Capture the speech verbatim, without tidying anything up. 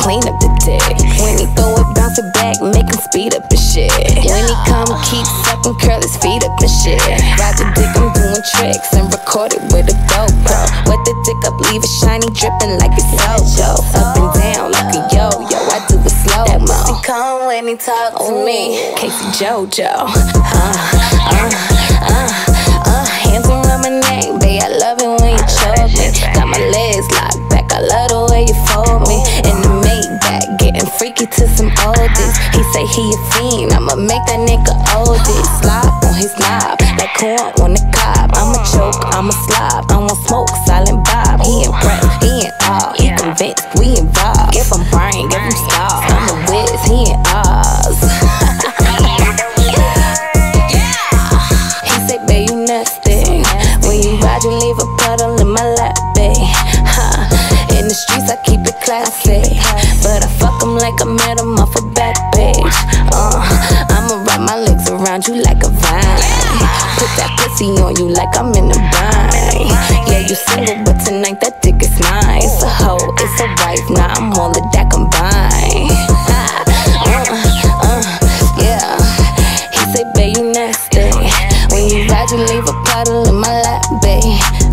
clean up the dick. When he throw it, bounce it back, make him speed up and shit. When he come, keep sucking, curl his feet up and shit. Ride the dick, I'm doing tricks and record it with a GoPro. Wet the dick up, leave it shiny, dripping like it's so-so. Up and down like a yo-yo, I do it slow-mo. He come when he talk to me, Casey JoJo. Uh, uh, uh, uh, hands around my neck, babe, I love it when you choke me. Got my legs locked back, I love the way you fold me. In the Maybach, getting freaky to some oldies. He say he a fiend, I'ma make that nigga oldies. Slop on his knob, like corn on the cob. I'ma choke, I'ma slob, I want smoke, silent vibe. He impressed, he in awe, he convinced, we involved. Give him brain, give him stars, I'm a whiz, he in Oz. He say, babe, you nasty. When you ride, you leave a puddle in my lap, babe. Huh. In the streets, I keep it classy, but I fuck him like I met him off a back page. Uh, I'ma wrap my legs around you like a vine. Put that pussy on you like I'm in a bind. Yeah, you single, but tonight that dick is mine. It's a hoe, it's a wife, now I'm all of that combined. Uh, uh, yeah. He say, babe, you nasty. When you ride, you leave a puddle in my lap, babe.